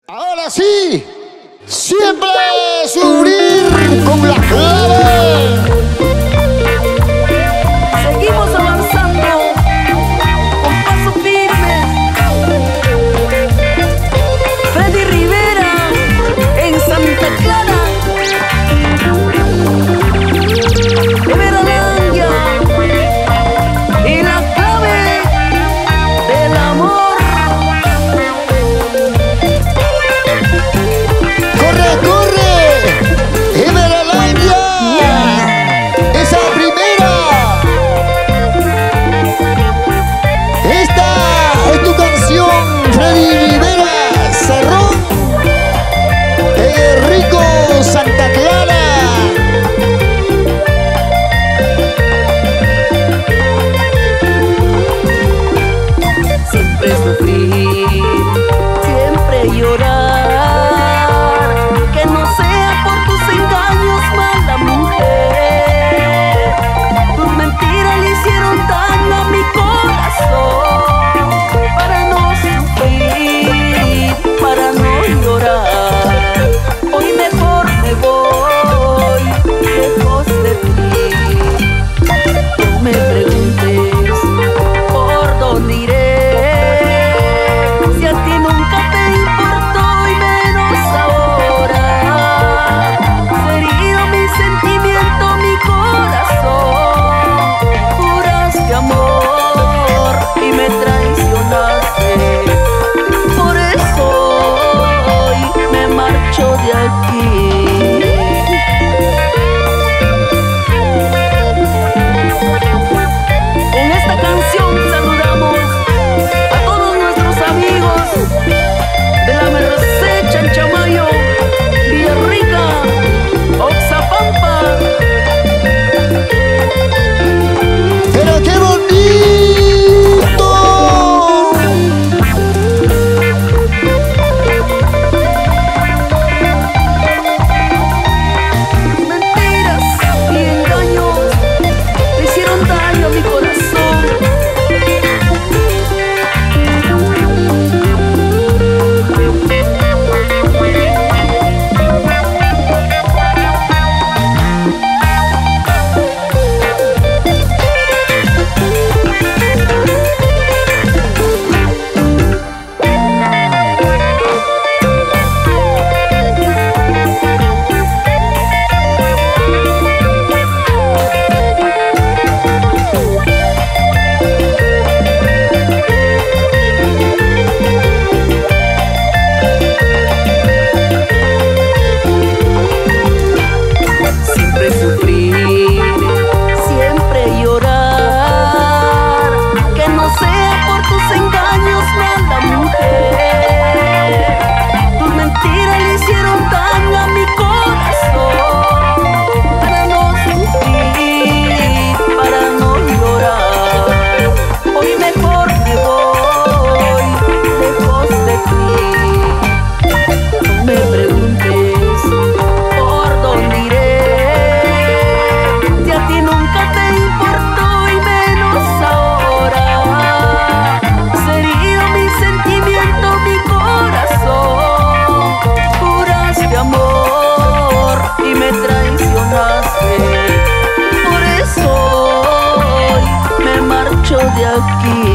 Ahora sí, siempre subir con la clave. Seguimos avanzando con paso firme. Freddy Rivera en Santa Clara. Everlandia y la clave del amor. Corre, corre, Everlandia. Esa primera. Esta es tu canción, Freddy Rivera, Cerrón, Rico, Santa Clara. Siempre sufrir, siempre llorar, que no sea por tus engaños, mala mujer. Tus mentiras le hicieron daño a mi corazón. Para no sufrir, para no llorar, hoy mejor me voy lejos de ti. No me preguntes por dónde iré, si a ti nunca te importó y menos ahora. Herido mi sentimiento, mi corazón, juraste amor y me traicionaste. Por eso hoy me marcho de aquí. Con esta canción saludamos a todos nuestros amigos de la Merced, Chanchamayo, Villarrica, Oxapampa. Pero qué bonito. Mentiras y engaños le hicieron daño a mi corazón. Siempre sufrir, siempre llorar, que no sea por tus engaños, mala mujer. Tus mentiras le hicieron daño a mi corazón. Para no sufrir, para no llorar, hoy mejor me voy lejos de ti. No me preguntes por dónde iré, si a ti nunca te importó y menos ahora. Has herido mi sentimiento, mi corazón, juraste amor y me traicionaste. Por eso hoy me marcho de aquí.